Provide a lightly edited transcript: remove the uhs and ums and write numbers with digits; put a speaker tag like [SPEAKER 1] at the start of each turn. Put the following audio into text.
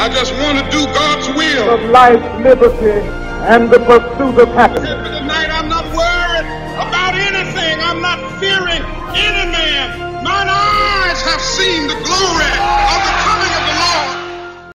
[SPEAKER 1] I just want to do God's will.
[SPEAKER 2] Of life, liberty, and the pursuit of happiness.
[SPEAKER 1] Tonight I'm not worried about anything. I'm not fearing any man. Mine eyes have seen the glory of the